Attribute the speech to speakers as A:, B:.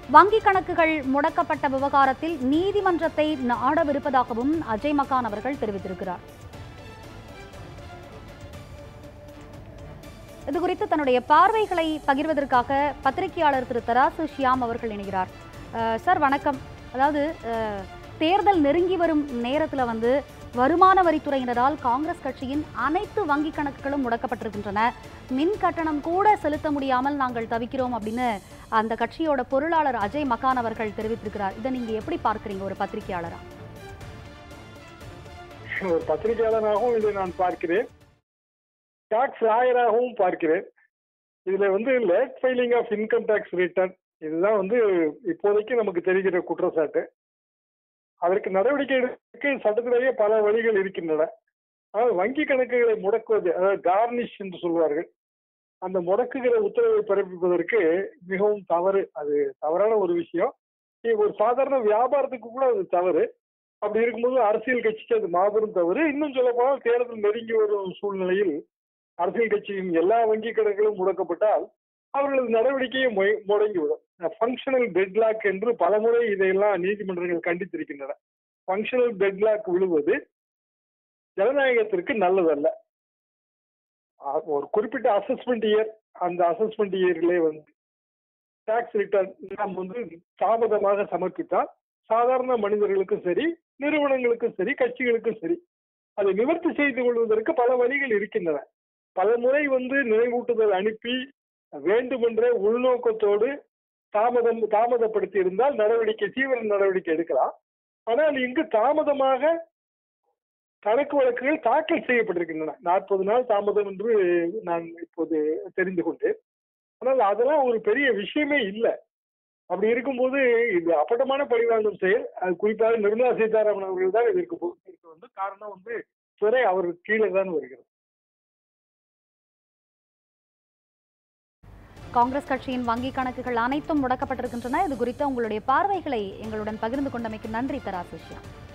A: வங்கிக் கணக்குகள் முடக்கப்பட்ட விவகாரத்தில் நீதிமன்றத்தை நாடவிருப்பதாகவும் அஜய் மக்கான் அவர்கள் தெரிவித்திருக்கிறார். இதுகுறித்து தன்னுடைய பார்வைகளை பகிர்வதற்காக பத்திரிகையாளர் திரு தராசு ஷியாம் அவர்கள் இணைகிறார். சார் வணக்கம். அதாவது தேர்தல் நெருங்கி வரும் நேரத்தில் வருமான வரித்துறையினரால் காங்கிரஸ் கட்சியின் அனைத்து வங்கி கணக்குகளும் முடக்கப்பட்டிருக்கின்றன. மின் கட்டணம் கூட செலுத்த முடியாமல் நாங்கள் தவிக்கிறோம் அப்படின்னு அந்த கட்சியோட பொருளாளர் அஜய் மக்கான் அவர்கள் தெரிவித்திருக்கிறார். இதை நீங்க எப்படி பார்க்கிறீங்க ஒரு பத்திரிகையாளரா?
B: ஒரு பத்திரிகையாளராகவும் இதை நான் பார்க்கிறேன், டாக்ஸ் லாயராகவும் பார்க்கிறேன். இதுல late filing of income tax return இதுதான் இப்போதைக்கு நமக்கு தெரிகிற குற்றச்சாட்டு. அதற்கு நடவடிக்கை எடுக்க சட்டத்திலேயே பல வழிகள் இருக்கின்றன. அதாவது வங்கி கணக்குகளை முடக்குவது, அதாவது கார்னிஷ் என்று சொல்வார்கள், அந்த முடக்குகிற உத்தரவை பிறப்பிப்பதற்கு மிகவும் தவறு. அது தவறான ஒரு விஷயம். ஒரு சாதாரண வியாபாரத்துக்கு கூட அது தவறு. அப்படி இருக்கும்போது அரசியல் கட்சிக்கு அது மாபெரும் தவறு. இன்னும் சொல்ல போனால் தேர்தல் நெருங்கி வரும் சூழ்நிலையில் அரசியல் கட்சியின் எல்லா வங்கி கணக்குகளும் முடக்கப்பட்டால் அவர்களது நடவடிக்கையை முடங்கிவிடும். ஃபங்க்ஷனல் டெட்லாக் என்று பலமுறை இதையெல்லாம் நீதிமன்றங்கள் கண்டித்திருக்கின்றன. ஃபங்க்ஷனல் டெட்லாக் விழுவது ஜனநாயகத்திற்கு நல்லதல்ல. ஒரு குறிப்பிட்ட அசஸ்மெண்ட் இயர், அந்த அசஸ்மெண்ட் இயர்லே டாக்ஸ் ரிட்டர்ன் நாம் தாமதமாக சமர்ப்பித்தால் சாதாரண மனிதர்களுக்கும் சரி, நிறுவனங்களுக்கும் சரி, கட்சிகளுக்கும் சரி, அதை நிவர்த்தி செய்து கொள்வதற்கு பல வழிகள் இருக்கின்றன. பல முறை நினைவூட்டுதல் அனுப்பி வேண்டுமென்ற உள்நோக்கத்தோடு தாமதப்படுத்தி இருந்தால் தீவிர நடவடிக்கை எடுக்கலாம். ஆனால் இங்கு தாமதமாக கணக்கு வழக்குகள் தாக்கல் செய்யப்பட்டிருக்கின்றன. 40 நாள் தாமதம் என்று நான் இப்போது தெரிந்து கொண்டேன். ஆனால் அதெல்லாம் ஒரு பெரிய விஷயமே இல்லை. அப்படி இருக்கும்போது இது அப்பட்டமான பழிவாங்கும் செயல். அது குறிப்பாக நிர்மலா சீதாராமன் அவர்கள் தான் இதற்கு பொறுப்பேற்க காரணம் துறை அவருக்கு கீழே தான் வருகிறது.
A: காங்கிரஸ் கட்சியின் வங்கி கணக்குகள் அனைத்தும் முடக்கப்பட்டிருக்கின்றன. இது குறித்து உங்களுடைய பார்வைகளை எங்களுடன் பகிர்ந்து கொண்டமைக்கு நன்றி தராசு ஷியாம்.